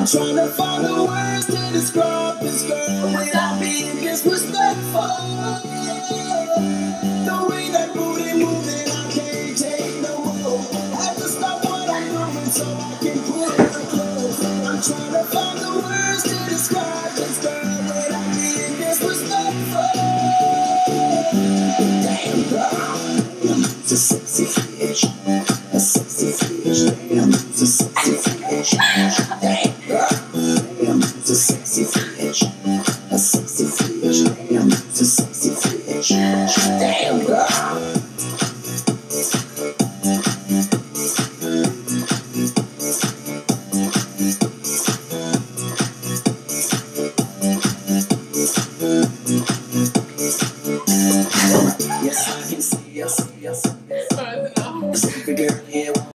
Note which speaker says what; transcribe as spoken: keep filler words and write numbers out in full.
Speaker 1: trying to find the words to describe this girl without being disrespectful. The way that booty moving, I can't take no more. Have to stop what I'm doing so I can pull her close. I'm trying to find the words to describe this girl without being disrespectful. Damn girl, it's a sexy fish, a sexy fish. Damn, it's a sexy fish. Damn girl, damn, it's a sexy fish, a sexy fish. Damn, it's a sexy fish. Damn girl. Yes, I can see, I see, I see. Sorry, no.